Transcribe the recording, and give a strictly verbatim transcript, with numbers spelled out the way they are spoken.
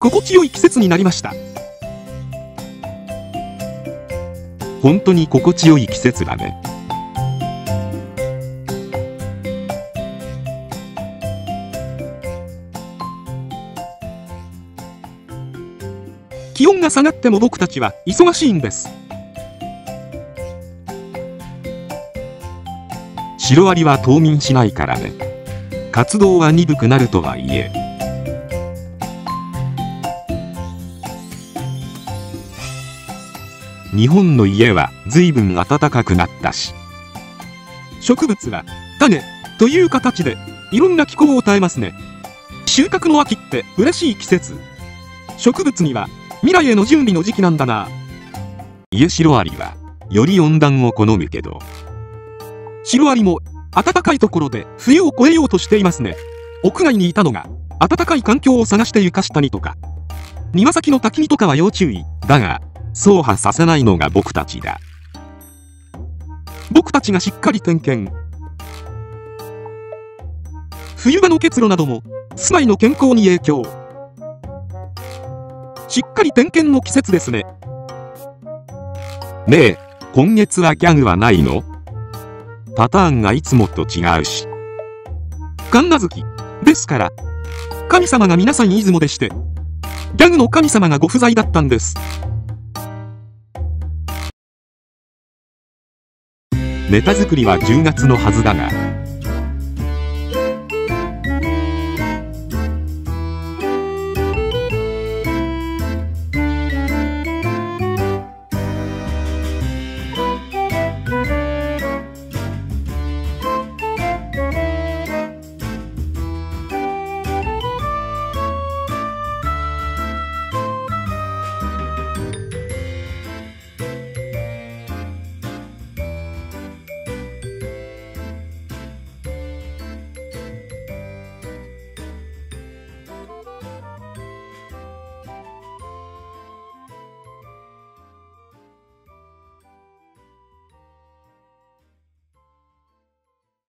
心地よい季節になりました。 本当に心地よい季節だね。 気温が下がっても僕たちは忙しいんです。 シロアリは冬眠しないからね。活動は鈍くなるとはいえ。日本の家は随分暖かくなったし。 植物は種という形でいろんな気候を耐えますね。収穫の秋って嬉しい季節。植物には未来への準備の時期なんだな。 いえ、シロアリはより温暖を好むけど。 シロアリも暖かいところで冬を越えようとしていますね。屋外にいたのが暖かい環境を探して床下にとか、庭先の焚き火とかは要注意。 だが走破させないのが僕たちだ。 僕たちがしっかり点検。冬場の結露なども住まいの健康に影響。しっかり点検の季節ですね。 ねえ、今月はギャグはないの？パターンがいつもと違うし。 神無月ですから、神様が皆さん出雲でして、ギャグの神様がご不在だったんです。 ネタ作りはじゅうがつのはずだが、